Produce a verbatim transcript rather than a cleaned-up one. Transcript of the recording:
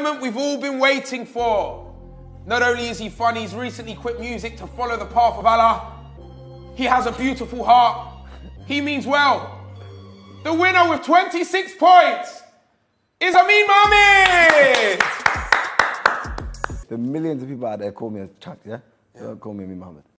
moment we've all been waiting for. Not only is he funny, he's recently quit music to follow the path of Allah. He has a beautiful heart. He means well. The winner with twenty-six points is Amin Mohammed. The millions of people out there call me a chunkz, yeah? They don't call me Amin Mohammed.